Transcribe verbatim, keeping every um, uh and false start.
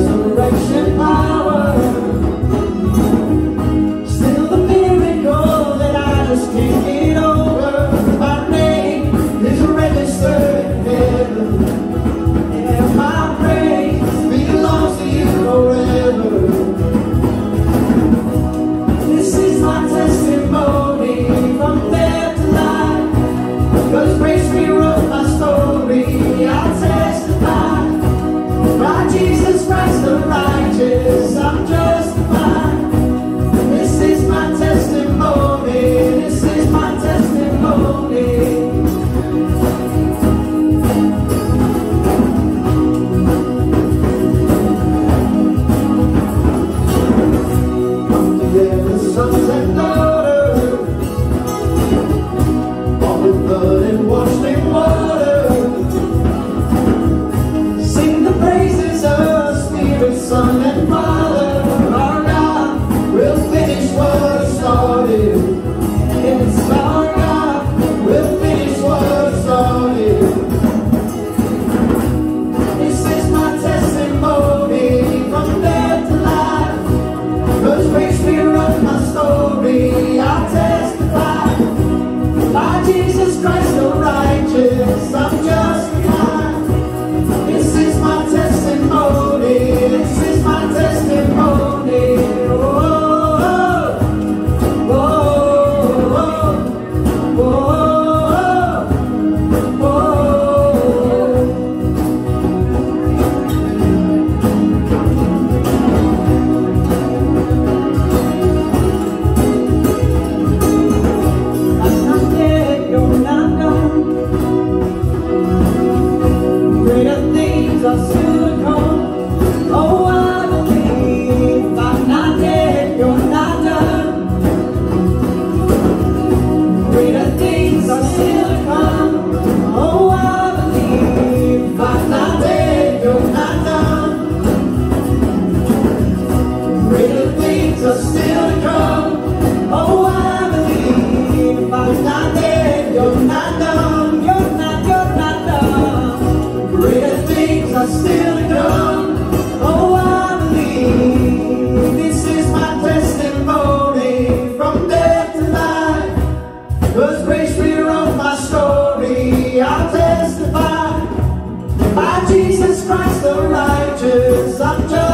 resurrection power. Still the miracle that I just can't get over. My name is registered in heaven, and my praise belongs to you forever. This is my testimony from death to life, 'cause grace rewrote my story. I'll testify, by Jesus Christ the righteous, I'm justified. This is my testimony, this is my testimony. Come together, sons and daughters, bought with blood and washed in water. Sing the praises of Spirit, Son, and Father. Our God will finish what He started. Yes, our God will finish what He started. This is my testimony from death to life, 'cause grace rewrote my story. I'll testify, by Jesus Christ the righteous, I'm justified. This is my testimony, this is my testimony. Oh, oh, oh, oh, oh, oh, oh. I'm not dead, you're not done. Greater things are still to come. Oh, I believe I'm not dead, you're not done. Greater things are still to come. Oh, I believe I'm not dead, you're not done. Greater things are still to come. Oh, I believe I'm not dead, you're not done. You're not, you're not done. Greater things are still to come. Oh, I believe. This is my testimony from death to life, 'cause grace rewrote my story. I'll testify, by Jesus Christ the righteous, I'm just